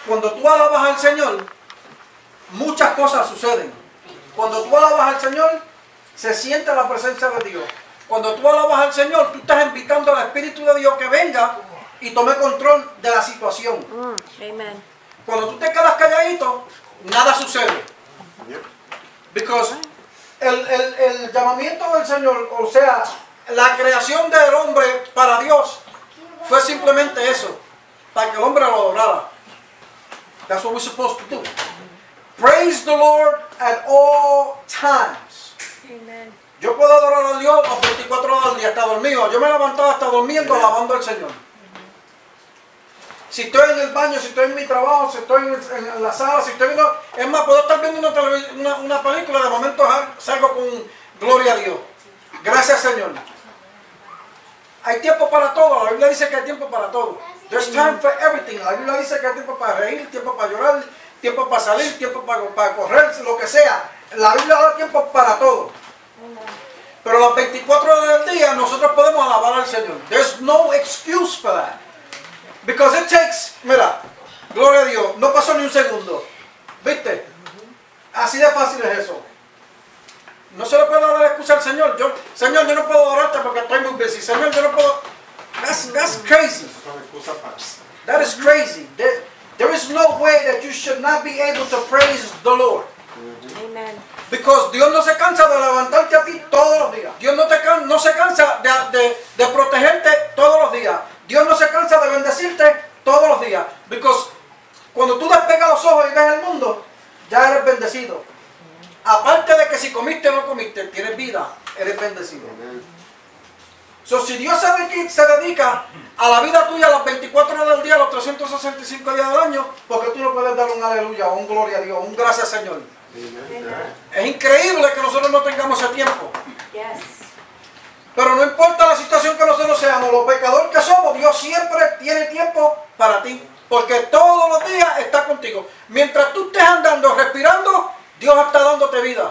Cuando tú alabas al Señor, muchas cosas suceden. Cuando tú alabas al Señor, se siente la presencia de Dios. Cuando tú alabas al Señor, tú estás invitando al Espíritu de Dios que venga y tome control de la situación. Amen. Cuando tú te quedas calladito, nada sucede. Because el llamamiento del Señor, o sea, la creación del hombre para Dios, fue simplemente eso, para que el hombre lo adorara. That's what we're supposed to do. Praise the Lord at all times. Amen. Yo puedo adorar a Dios las 24 horas del día, hasta dormido. Yo me levantaba hasta durmiendo alabando al Señor. Si estoy en el baño, si estoy en mi trabajo, si estoy en la sala, si estoy viendo... Es más, puedo estar viendo una película, de momento salgo con gloria a Dios. Gracias, Señor. Hay tiempo para todo. La Biblia dice que hay tiempo para todo. There's time for everything. La Biblia dice que hay tiempo para reír, tiempo para llorar, tiempo para salir, tiempo para correr, lo que sea. La Biblia da tiempo para todo. Pero las 24 horas del día nosotros podemos alabar al Señor. There's no excuse for that. Because it takes, mira, gloria a Dios, no pasó ni un segundo. ¿Viste? Así de fácil es eso. No se le puede dar excusa al Señor. Señor, yo no puedo adorarte porque estoy muy busy. Señor, yo no puedo... That's crazy. That is crazy. There is no way that you should not be able to praise the Lord. Amen. Because Dios no se cansa de levantarte a ti todos los días. Dios no se cansa de protegerte todos los días. Dios no se cansa de bendecirte todos los días. Because cuando tú despegas los ojos y ves el mundo, ya eres bendecido. Aparte de que si comiste o no comiste, tienes vida, eres bendecido. So, si Dios se dedica a la vida tuya las 24 horas del día, los 365 días del año, porque tú no puedes dar un aleluya, o un gloria a Dios, un gracias Señor. Es increíble que nosotros no tengamos ese tiempo. Yes. Pero no importa la situación que nosotros seamos, los pecadores que somos, Dios siempre tiene tiempo para ti. Porque todos los días está contigo. Mientras tú estés andando, respirando, Dios está dándote vida.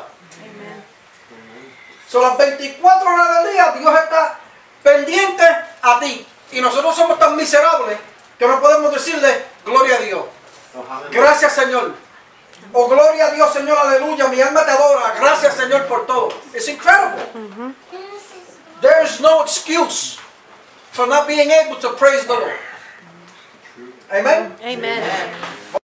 Son las 24 horas del día, Dios está pendiente a ti. Y nosotros somos tan miserables que no podemos decirle gloria a Dios. Gracias Señor. O gloria a Dios Señor, aleluya, mi alma te adora. Gracias Señor por todo. It's incredible. There is no excuse for not being able to praise the Lord. Amen? Amen.